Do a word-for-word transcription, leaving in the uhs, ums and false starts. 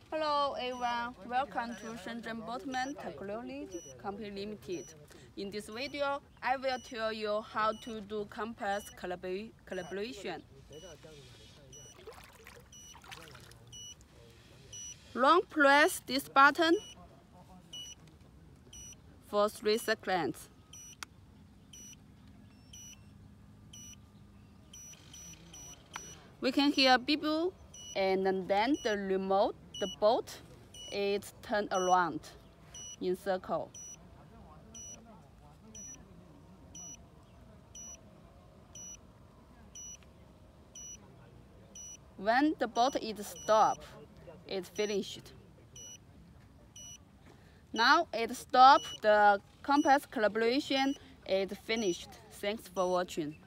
Hello everyone, welcome to Shenzhen Boatman Technology Company Limited. In this video, I will tell you how to do compass calibration. Long press this button for three seconds. We can hear beep and then the remote, the boat, is turned around in circle. When the boat is stopped, it's finished. Now it stopped. The compass calibration is finished. Thanks for watching.